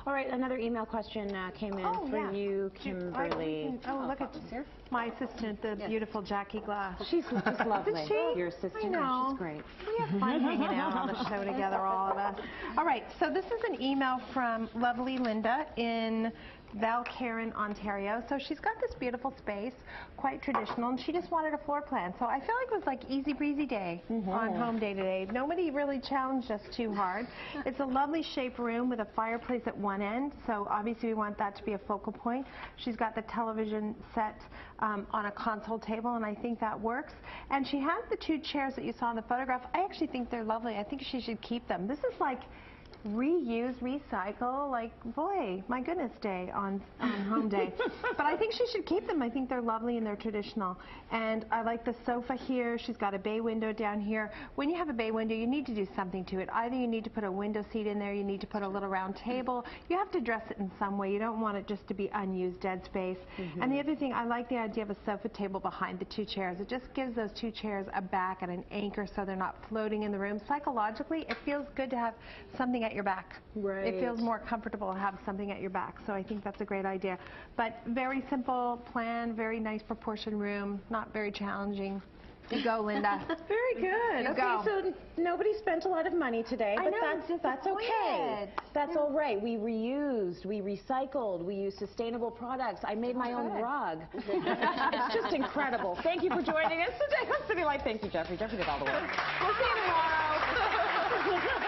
All right, another email question came in for you, Kimberly. Look at my assistant, the beautiful Jackie Glass. She's just lovely. Is she? Your assistant? I know. She's great. We have fun hanging out on the show together, all of us. All right, so this is an email from lovely Linda in Valcarran, Ontario. So she's got this beautiful space, quite traditional, and she just wanted a floor plan. So I feel like it was like easy breezy day on home day today. Nobody really challenged us too hard. It's a lovely shaped room with a fireplace at one end, so obviously we want that to be a focal point. She's got the television set on a console table, and I think that works. And she has the two chairs that you saw in the photograph. I actually think they're lovely. I think she should keep them. This is like reuse, recycle, like, boy, my goodness day on home day. But I think she should keep them. I think they're lovely and they're traditional. And I like the sofa here. She's got a bay window down here. When you have a bay window, you need to do something to it. Either you need to put a window seat in there, you need to put a little round table. You have to dress it in some way. You don't want it just to be unused dead space. And the other thing, I like the idea of a sofa table behind the two chairs. It just gives those two chairs a back and an anchor so they're not floating in the room. Psychologically, it feels good to have something at your back. Right. It feels more comfortable to have something at your back, so I think that's a great idea. But very simple plan, very nice proportion room, not very challenging. You go, Linda. Very good. You okay, go. So nobody spent a lot of money today, but that's okay. That's all right. We reused, we recycled, we used sustainable products. I made my own rug. It's just incredible. Thank you for joining us today on City Life. Thank you, Jeffrey. Jeffrey did all the work. We'll see you tomorrow.